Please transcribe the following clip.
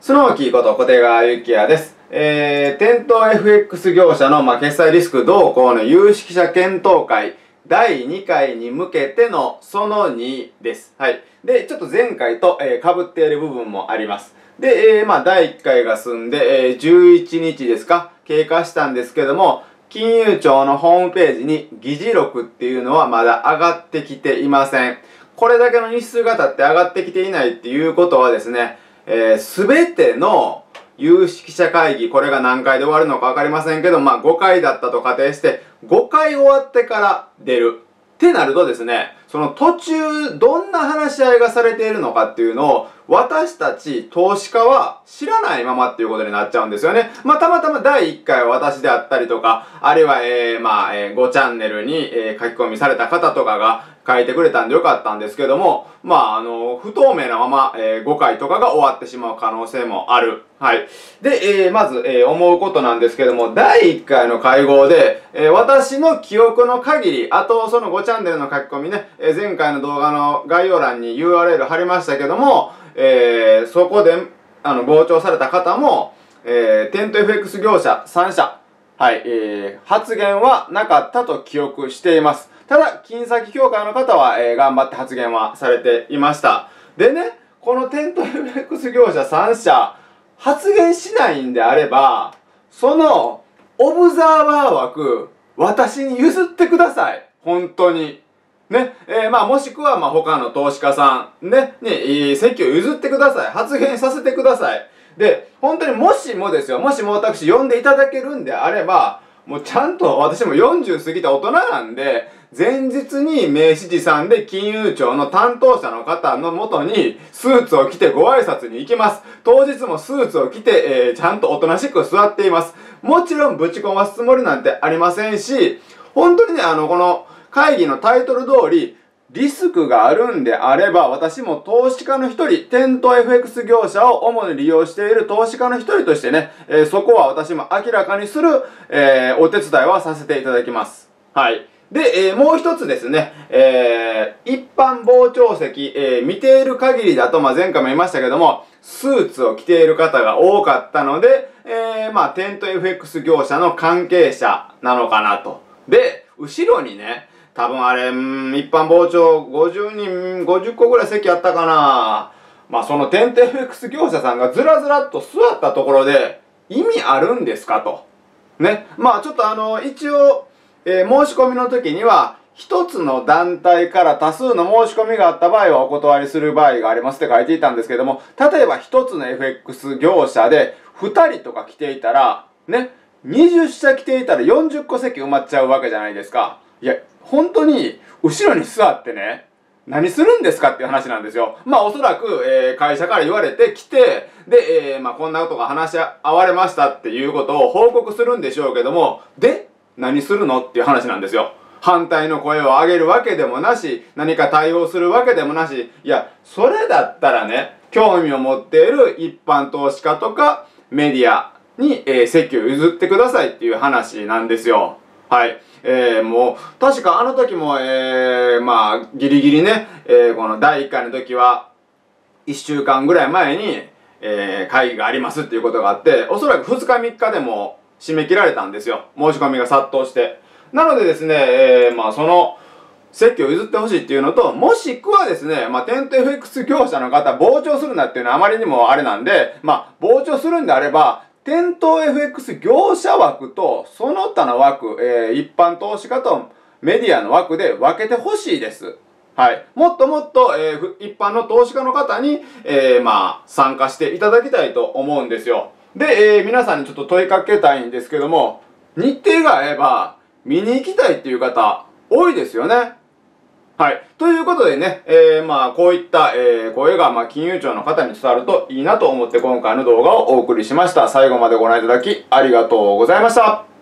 スノーキーこと小手川幸也です。店頭 FX 業者の、決済リスク動向の有識者検討会第2回に向けてのその2です。はい。で、ちょっと前回と、被っている部分もあります。で、第1回が済んで、11日ですか経過したんですけども、金融庁のホームページに議事録っていうのはまだ上がってきていません。これだけの日数が経って上がってきていないっていうことはですね、すべての有識者会議、これが何回で終わるのか分かりませんけど、5回だったと仮定して、5回終わってから出る。ってなるとですね、その途中、どんな話し合いがされているのかっていうのを、私たち投資家は知らないままっていうことになっちゃうんですよね。たまたま第1回は私であったりとか、あるいは、5チャンネルに、書き込みされた方とかが書いてくれたんでよかったんですけども、不透明なまま、5回とかが終わってしまう可能性もある。はい。で、まず、思うことなんですけども、第1回の会合で、私の記憶の限り、あとその5チャンネルの書き込みね、前回の動画の概要欄に URL 貼りましたけども、そこで、傍聴された方も、店頭 FX 業者3社、はい、発言はなかったと記憶しています。ただ、金先協会の方は、頑張って発言はされていました。でね、この店頭 FX 業者3社、発言しないんであれば、その、オブザーバー枠、私に譲ってください。本当に。ね、もしくは、他の投資家さん、ね、席を譲ってください。発言させてください。で、本当にもしもですよ、もしも私呼んでいただけるんであれば、もうちゃんと私も40過ぎた大人なんで、前日に名刺持参で金融庁の担当者の方のもとにスーツを着てご挨拶に行きます。当日もスーツを着て、ちゃんとおとなしく座っています。もちろんぶち込ますつもりなんてありませんし、本当にね、この会議のタイトル通り、リスクがあるんであれば、私も投資家の一人、店頭 FX 業者を主に利用している投資家の一人としてね、そこは私も明らかにする、お手伝いはさせていただきます。はい。で、もう一つですね、一般傍聴席、見ている限りだと、前回も言いましたけども、スーツを着ている方が多かったので、店頭 FX 業者の関係者なのかなと。で、後ろにね、多分あれ、一般傍聴50個ぐらい席あったかな。その店頭 FX 業者さんがずらずらっと座ったところで、意味あるんですかと。ね。ちょっと一応、申し込みの時には、一つの団体から多数の申し込みがあった場合はお断りする場合がありますって書いていたんですけども、例えば一つの FX 業者で2人とか来ていたら、ね、20社来ていたら40個席埋まっちゃうわけじゃないですか。いや、本当に、後ろに座ってね、何するんですかっていう話なんですよ。おそらく、会社から言われて来て、で、こんなことが話し合われましたっていうことを報告するんでしょうけども、で、何するのっていう話なんですよ。反対の声を上げるわけでもなし、何か対応するわけでもなし、いや、それだったらね、興味を持っている一般投資家とかメディアに、席を譲ってくださいっていう話なんですよ。はい。もう、確かあの時も、ギリギリね、この第1回の時は、1週間ぐらい前に、会議がありますっていうことがあって、おそらく2日3日でも締め切られたんですよ。申し込みが殺到して。なのでですね、その、席を譲ってほしいっていうのと、もしくはですね、店頭 FX 業者の方、傍聴するなっていうのはあまりにもあれなんで、傍聴するんであれば、店頭 FX 業者枠とその他の枠、一般投資家とメディアの枠で分けてほしいです。はい。もっともっと、一般の投資家の方に、参加していただきたいと思うんですよ。で、皆さんにちょっと問いかけたいんですけども、日程が合えば見に行きたいっていう方多いですよね。はい。ということでね、こういった、声が、金融庁の方に伝わるといいなと思って今回の動画をお送りしました。最後までご覧いただきありがとうございました。